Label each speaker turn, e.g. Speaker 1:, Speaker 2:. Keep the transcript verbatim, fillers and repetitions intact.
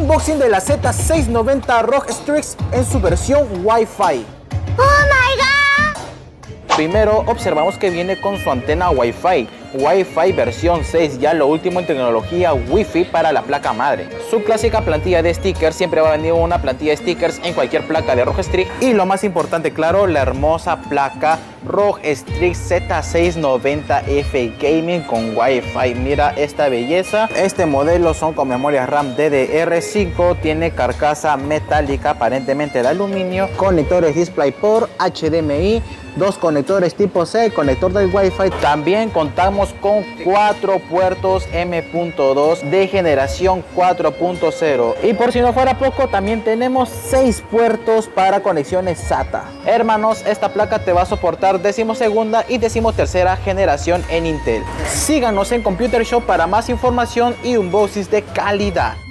Speaker 1: unboxing de la Z seiscientos noventa ROG Strix en su versión Wi-Fi.
Speaker 2: ¡Oh my God!
Speaker 1: Primero observamos que viene con su antena Wi-Fi, Wi-Fi versión seis, ya lo último en tecnología Wi-Fi para la placa madre. Su clásica plantilla de stickers, siempre va a venir una plantilla de stickers en cualquier placa de ROG Strix. Y lo más importante, claro, la hermosa placa ROG Strix Z seiscientos noventa F Gaming con Wi-Fi. Mira esta belleza. Este modelo son con memoria RAM D D R cinco, tiene carcasa metálica aparentemente de aluminio, conectores DisplayPort, H D M I, dos conectores tipo C, conector del Wi-Fi. También contamos con cuatro puertos M punto dos de generación cuatro punto cero. Y por si no fuera poco, también tenemos seis puertos para conexiones SATA. Hermanos, esta placa te va a soportar decimosegunda y decimotercera generación en Intel. Síganos en Computer Shop para más información y unboxings de calidad.